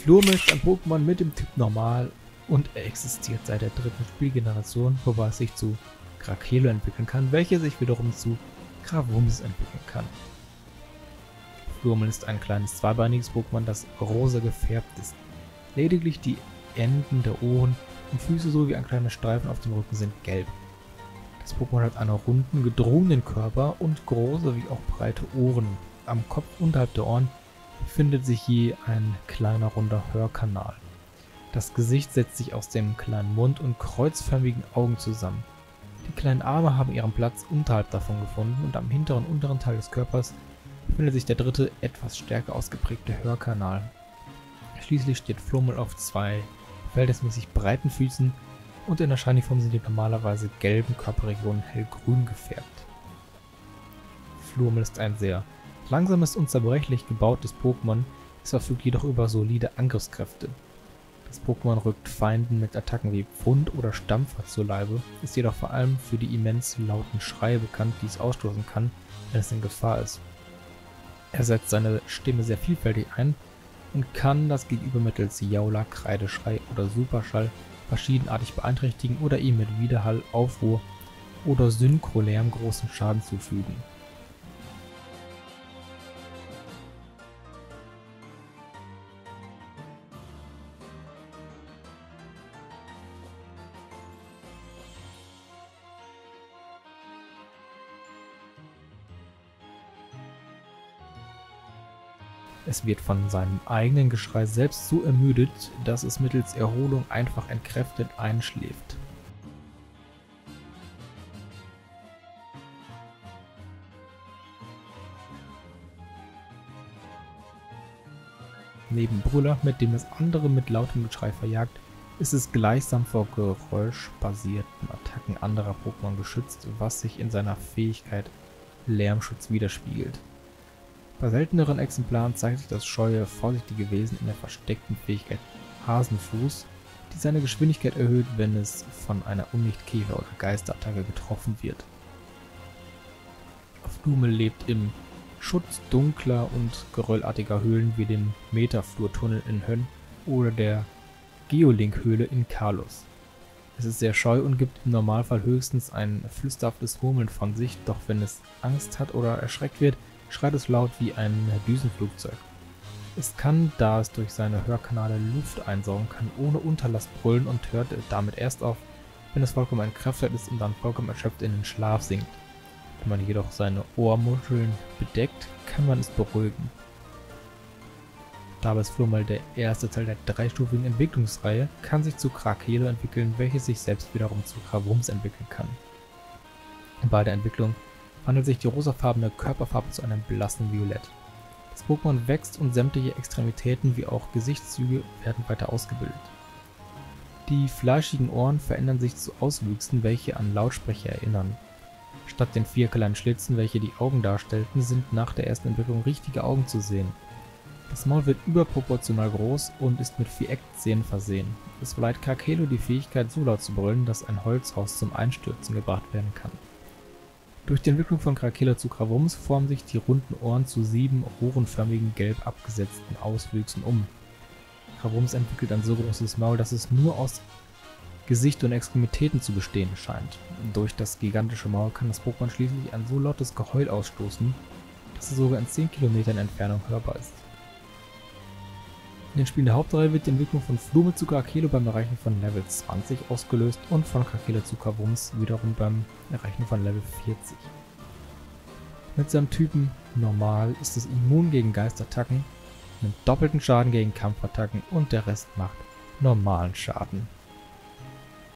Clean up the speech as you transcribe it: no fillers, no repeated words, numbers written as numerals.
Flurmel ist ein Pokémon mit dem Typ Normal und er existiert seit der dritten Spielgeneration, wobei es sich zu Krakelo entwickeln kann, welche sich wiederum zu Gravums entwickeln kann. Flurmel ist ein kleines zweibeiniges Pokémon, das rosa gefärbt ist. Lediglich die Enden der Ohren und Füße sowie ein kleiner Streifen auf dem Rücken sind gelb. Das Pokémon hat einen runden, gedrungenen Körper und große wie auch breite Ohren. Am Kopf unterhalb der Ohren befindet sich je ein kleiner runder Hörkanal. Das Gesicht setzt sich aus dem kleinen Mund und kreuzförmigen Augen zusammen. Die kleinen Arme haben ihren Platz unterhalb davon gefunden und am hinteren unteren Teil des Körpers befindet sich der dritte, etwas stärker ausgeprägte Hörkanal. Schließlich steht Flurmel auf zwei verhältnismäßig breiten Füßen und in der Shiny-Form sind die normalerweise gelben Körperregionen hellgrün gefärbt. Flurmel ist ein sehr langsames und zerbrechlich gebautes Pokémon, es verfügt jedoch über solide Angriffskräfte. Das Pokémon rückt Feinden mit Attacken wie Pfund oder Stampfer zu Leibe, ist jedoch vor allem für die immens lauten Schreie bekannt, die es ausstoßen kann, wenn es in Gefahr ist. Er setzt seine Stimme sehr vielfältig ein und kann das Gegenüber mittels Jaula, Kreideschrei oder Superschall verschiedenartig beeinträchtigen oder ihm mit Widerhall, Aufruhr oder Synchrolärm großen Schaden zufügen. Es wird von seinem eigenen Geschrei selbst so ermüdet, dass es mittels Erholung einfach entkräftet einschläft. Neben Brüller, mit dem es andere mit lautem Geschrei verjagt, ist es gleichsam vor geräuschbasierten Attacken anderer Pokémon geschützt, was sich in seiner Fähigkeit Lärmschutz widerspiegelt. Bei selteneren Exemplaren zeigt sich das scheue, vorsichtige Wesen in der versteckten Fähigkeit Hasenfuß, die seine Geschwindigkeit erhöht, wenn es von einer Unlichtkäfer- oder Geisterattacke getroffen wird. Flurmel lebt im Schutz dunkler und geröllartiger Höhlen wie dem Metaflurtunnel in Hönn oder der Geolink-Höhle in Kalos. Es ist sehr scheu und gibt im Normalfall höchstens ein flüsterhaftes Murmeln von sich, doch wenn es Angst hat oder erschreckt wird, schreit es laut wie ein Düsenflugzeug. Es kann, da es durch seine Hörkanale Luft einsaugen kann, ohne Unterlass brüllen und hört damit erst auf, wenn es vollkommen entkräftet ist und dann vollkommen erschöpft in den Schlaf sinkt. Wenn man jedoch seine Ohrmuscheln bedeckt, kann man es beruhigen. Dabei ist Flurmel der erste Teil der dreistufigen Entwicklungsreihe, kann sich zu Krakelo entwickeln, welches sich selbst wiederum zu Gravums entwickeln kann. Bei der Entwicklung wandelt sich die rosafarbene Körperfarbe zu einem blassen Violett. Das Pokémon wächst und sämtliche Extremitäten wie auch Gesichtszüge werden weiter ausgebildet. Die fleischigen Ohren verändern sich zu Auswüchsen, welche an Lautsprecher erinnern. Statt den 4 kleinen Schlitzen, welche die Augen darstellten, sind nach der ersten Entwicklung richtige Augen zu sehen. Das Maul wird überproportional groß und ist mit 4 Eckzähnen versehen. Es verleiht Krakelo die Fähigkeit, so laut zu brüllen, dass ein Holzhaus zum Einstürzen gebracht werden kann. Durch die Entwicklung von Krakelo zu Gravums formen sich die runden Ohren zu 7 röhrenförmigen, gelb abgesetzten Auswüchsen um. Gravums entwickelt ein so großes Maul, dass es nur aus Gesicht und Extremitäten zu bestehen scheint. Durch das gigantische Maul kann das Pokémon schließlich ein so lautes Geheul ausstoßen, dass es sogar in 10 Kilometern Entfernung hörbar ist. In den Spielen der Hauptreihe wird die Entwicklung von Flurmel zu Krakelo beim Erreichen von Level 20 ausgelöst und von Krakelo zu Gravums wiederum beim Erreichen von Level 40. Mit seinem Typen Normal ist es immun gegen Geistattacken, nimmt doppelten Schaden gegen Kampfattacken und der Rest macht normalen Schaden.